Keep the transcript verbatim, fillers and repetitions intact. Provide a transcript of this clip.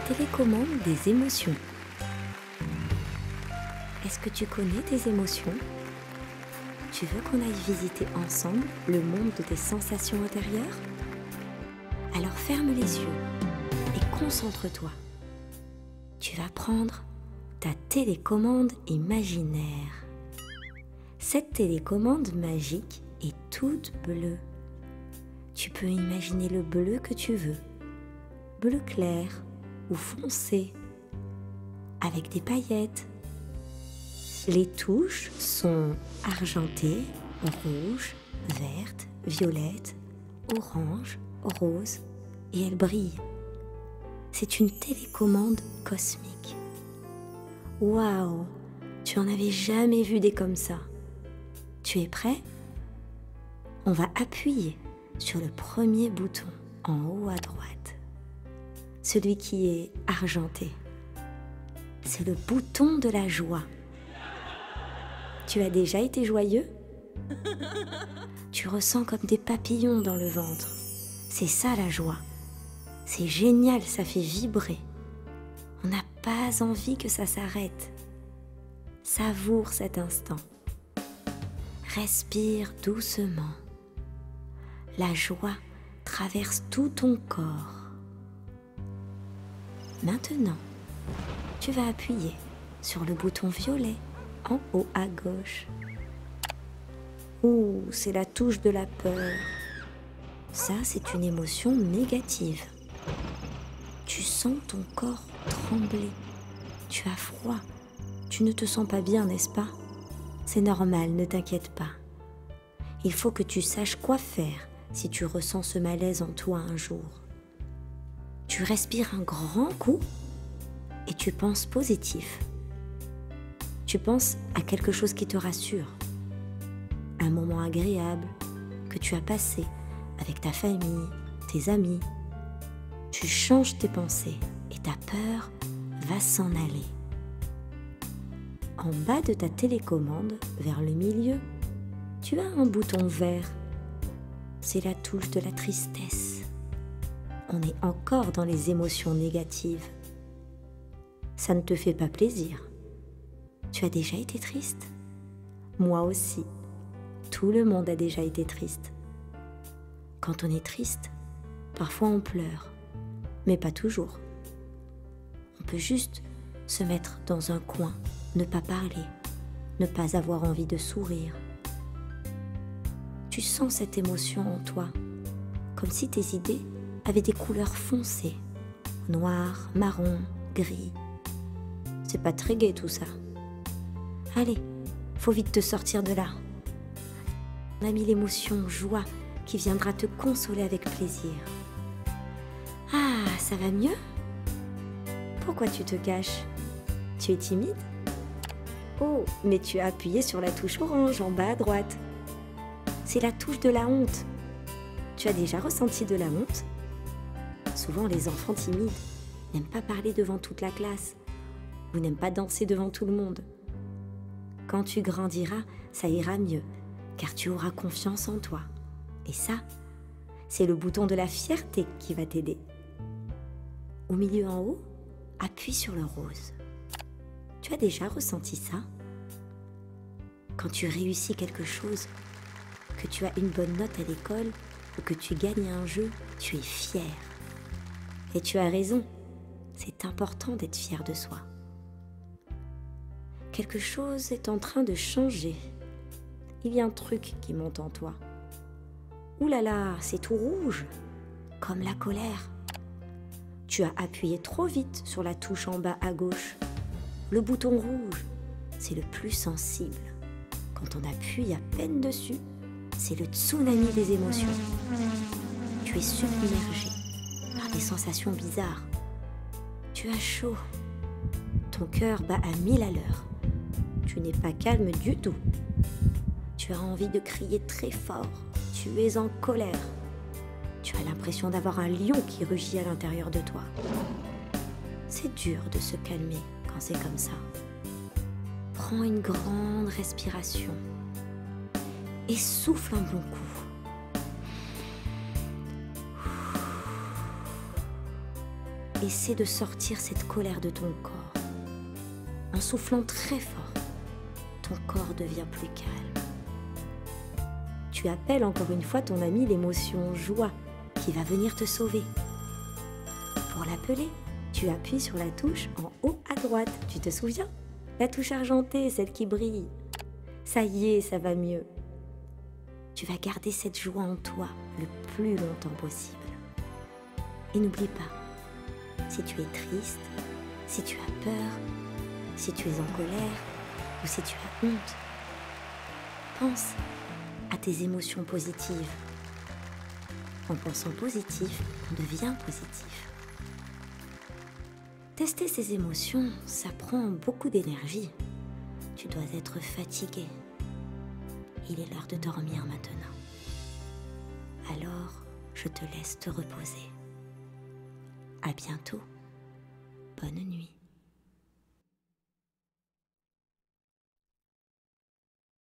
télécommande des émotions. Est-ce que tu connais tes émotions? Tu veux qu'on aille visiter ensemble le monde de tes sensations intérieures? Alors ferme les yeux et concentre-toi. Tu vas prendre ta télécommande imaginaire. Cette télécommande magique est toute bleue. Tu peux imaginer le bleu que tu veux, bleu clair ou foncé, avec des paillettes. Les touches sont argentées, rouges, vertes, violettes, orange, rose et elles brillent. C'est une télécommande cosmique. Waouh! Tu en avais jamais vu des comme ça. Tu es prêt? On va appuyer sur le premier bouton en haut à droite. Celui qui est argenté. C'est le bouton de la joie. Tu as déjà été joyeux? Tu ressens comme des papillons dans le ventre. C'est ça la joie. C'est génial, ça fait vibrer. On n'a pas envie que ça s'arrête. Savoure cet instant. Respire doucement. La joie traverse tout ton corps. Maintenant, tu vas appuyer sur le bouton violet en haut à gauche. Ouh, c'est la touche de la peur. Ça, c'est une émotion négative. Tu sens ton corps trembler. Tu as froid. Tu ne te sens pas bien, n'est-ce pas? C'est normal, ne t'inquiète pas. Il faut que tu saches quoi faire si tu ressens ce malaise en toi un jour. Tu respires un grand coup et tu penses positif. Tu penses à quelque chose qui te rassure. Un moment agréable que tu as passé avec ta famille, tes amis. Tu changes tes pensées et ta peur va s'en aller. En bas de ta télécommande, vers le milieu, tu as un bouton vert. C'est la touche de la tristesse. On est encore dans les émotions négatives. Ça ne te fait pas plaisir. Tu as déjà été triste? Moi aussi. Tout le monde a déjà été triste. Quand on est triste, parfois on pleure, mais pas toujours. On peut juste se mettre dans un coin, ne pas parler, ne pas avoir envie de sourire. Tu sens cette émotion en toi, comme si tes idées avaient des couleurs foncées, noir, marron, gris. C'est pas très gai tout ça. Allez, faut vite te sortir de là. On a mis l'émotion joie qui viendra te consoler avec plaisir. Ah, ça va mieux? Pourquoi tu te caches? Tu es timide? Oh, mais tu as appuyé sur la touche orange en bas à droite. C'est la touche de la honte. Tu as déjà ressenti de la honte? Souvent, les enfants timides n'aiment pas parler devant toute la classe ou n'aiment pas danser devant tout le monde. Quand tu grandiras, ça ira mieux, car tu auras confiance en toi. Et ça, c'est le bouton de la fierté qui va t'aider. Au milieu en haut, appuie sur le rose. Tu as déjà ressenti ça? Quand tu réussis quelque chose, que tu as une bonne note à l'école ou que tu gagnes un jeu, tu es fier. Et tu as raison, c'est important d'être fier de soi. Quelque chose est en train de changer. Il y a un truc qui monte en toi. Ouh là là, c'est tout rouge, comme la colère. Tu as appuyé trop vite sur la touche en bas à gauche. Le bouton rouge, c'est le plus sensible. Quand on appuie à peine dessus, c'est le tsunami des émotions. Tu es submergé par des sensations bizarres. Tu as chaud. Ton cœur bat à mille à l'heure. Tu n'es pas calme du tout. Tu as envie de crier très fort. Tu es en colère. Tu as l'impression d'avoir un lion qui rugit à l'intérieur de toi. C'est dur de se calmer quand c'est comme ça. Prends une grande respiration et souffle un bon coup. essaie de sortir cette colère de ton corps. En soufflant très fort, ton corps devient plus calme. Tu appelles encore une fois ton ami l'émotion joie qui va venir te sauver. Pour l'appeler, tu appuies sur la touche en haut à droite. Tu te souviens? La touche argentée, celle qui brille. Ça y est, ça va mieux. Tu vas garder cette joie en toi le plus longtemps possible. Et n'oublie pas, si tu es triste, si tu as peur, si tu es en colère ou si tu as honte, pense à tes émotions positives. En pensant positif, on devient positif. Tester ces émotions, ça prend beaucoup d'énergie. Tu dois être fatigué. Il est l'heure de dormir maintenant. Alors, je te laisse te reposer. À bientôt. Bonne nuit.